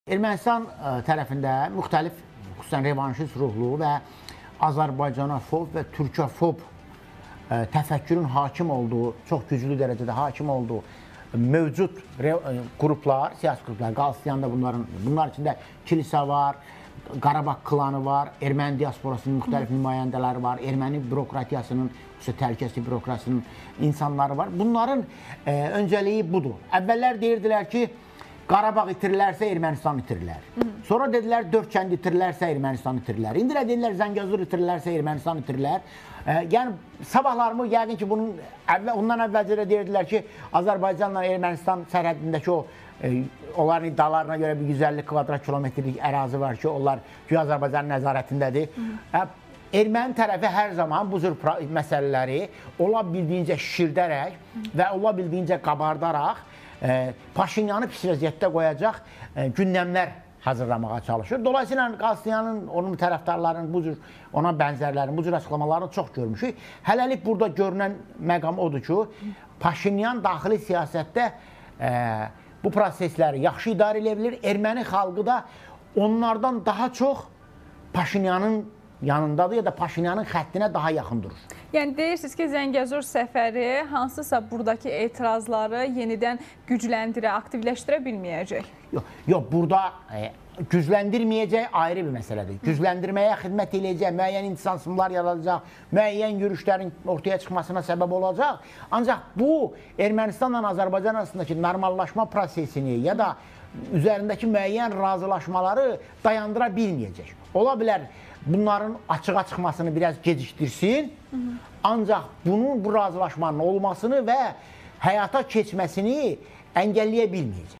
Ermənistan tərəfində müxtəlif, xüsusən revanşist ruhlu və Azərbaycanofob və Türkofob təfəkkürün hakim olduğu, çox güclü dərəcədə hakim olduğu mövcud qruplar, siyasi qruplar, Qalstiyan da bunlar içində kilsə var, Qarabağ klanı var, erməni diasporasının müxtəlif nümayəndələri var, erməni bürokratiyasının, xüsusən təhlükəsizlik bürokrasiyasının insanları var. Bunların öncəliyi budur. Əvvəllər deyirdilər ki, Qarabağ itirilərsə Ermənistan itirilər. Sonra dedilər 4 kənd itirilərsə Ermənistan itirilər. İndi də dedilər Zəngəzur itirilərsə Ermənistan itirilər. Yəni sabahlarımı yəqin ki, ondan əvvəlcə də deyirdilər ki, Azərbaycanla Ermənistan sərhədindəki onların iddialarına görə bir 150 kvadrat kilometrlik ərazi var ki, onlar Azərbaycanın nəzarətindədir. Erməni tərəfi hər zaman bu cür məsələləri ola bildiyincə şişirdərək və ola bildiyincə qabardaraq Paşinyanı pis vəziyyətdə qoyacaq gündəmlər hazırlamağa çalışır. Dolayısıyla Qalstiyanın, onun tərəfdarlarının, bu cür ona bənzərlərinin, bu cür açıqlamalarını çox görmüşük. Hələlik burada görünən məqam odur ki, Paşinyan daxili siyasətdə bu prosesləri yaxşı idarə edə bilir. Erməni xalqı da onlardan daha çox Paşinyanın yanındadır ya da Paşinyanın xəttinə daha yaxın durur. Yəni deyirsiniz ki, Zəngəzur səfəri hansısa buradakı etirazları yenidən gücləndirə, aktivləşdirə bilməyəcək? Yox, burada gücləndirməyəcək ayrı bir məsələdir. Gücləndirməyə xidmət edəcək, müəyyən intisamsızlıqlar yaradacaq, müəyyən yürüşlərin ortaya çıxmasına səbəb olacaq. Ancaq bu, Ermənistanla Azərbaycan arasındakı normallaşma prosesini ya da üzərindəki müəyyən razılaşmaları dayandıra bilməyəcək. Ola bilər, bunların açığa çıxmasını biraz gecikdirsin, ancaq bu razılaşmanın olmasını və həyata keçməsini əngəlləyə bilməyəcək.